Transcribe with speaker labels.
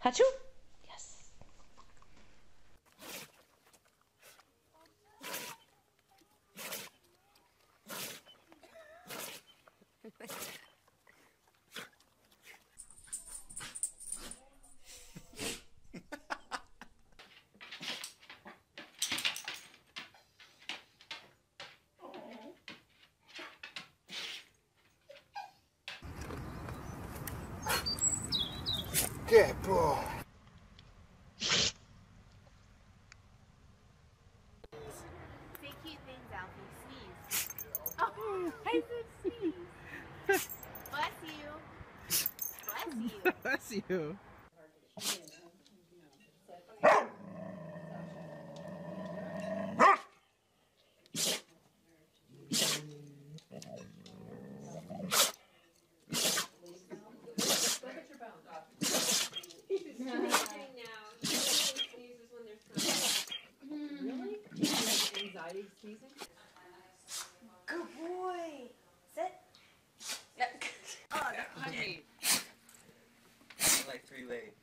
Speaker 1: Achoo! Yes.
Speaker 2: Good boy.
Speaker 3: Say cute things, Alfie. Sneeze. Oh, I said sneeze. Bless you. Bless you.
Speaker 4: Bless you.
Speaker 3: Good boy. Sit.
Speaker 4: Oh, that's funny.
Speaker 5: Like 3 legs.